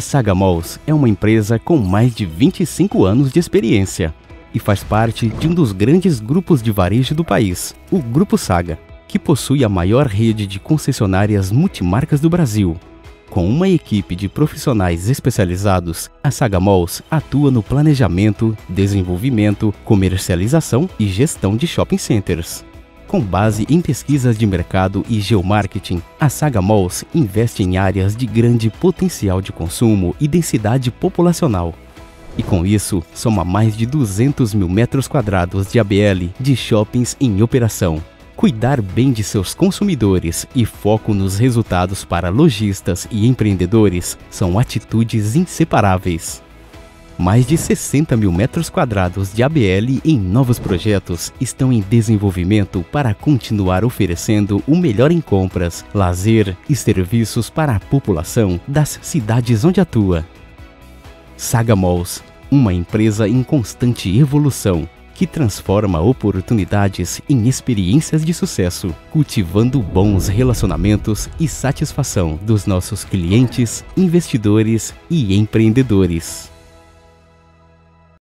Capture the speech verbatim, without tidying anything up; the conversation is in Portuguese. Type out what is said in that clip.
Saga Malls é uma empresa com mais de vinte e cinco anos de experiência e faz parte de um dos grandes grupos de varejo do país, o Grupo Saga, que possui a maior rede de concessionárias multimarcas do Brasil. Com uma equipe de profissionais especializados, a Saga Malls atua no planejamento, desenvolvimento, comercialização e gestão de shopping centers. Com base em pesquisas de mercado e geomarketing, a Saga Malls investe em áreas de grande potencial de consumo e densidade populacional. E com isso, soma mais de duzentos mil metros quadrados de A B L de shoppings em operação. Cuidar bem de seus consumidores e foco nos resultados para lojistas e empreendedores são atitudes inseparáveis. Mais de sessenta mil metros quadrados de A B L em novos projetos estão em desenvolvimento para continuar oferecendo o melhor em compras, lazer e serviços para a população das cidades onde atua. Saga Malls, uma empresa em constante evolução, que transforma oportunidades em experiências de sucesso, cultivando bons relacionamentos e satisfação dos nossos clientes, investidores e empreendedores.